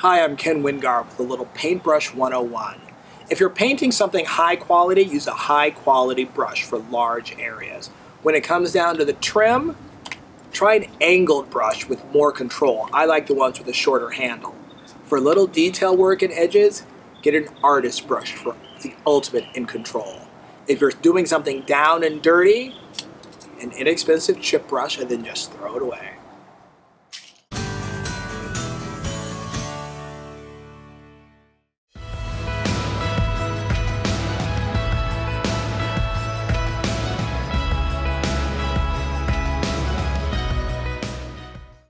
Hi, I'm Ken Wingard with a little Paintbrush 101. If you're painting something high quality, use a high quality brush for large areas. When it comes down to the trim, try an angled brush with more control. I like the ones with a shorter handle. For little detail work and edges, get an artist brush for the ultimate in control. If you're doing something down and dirty, an inexpensive chip brush and then just throw it away.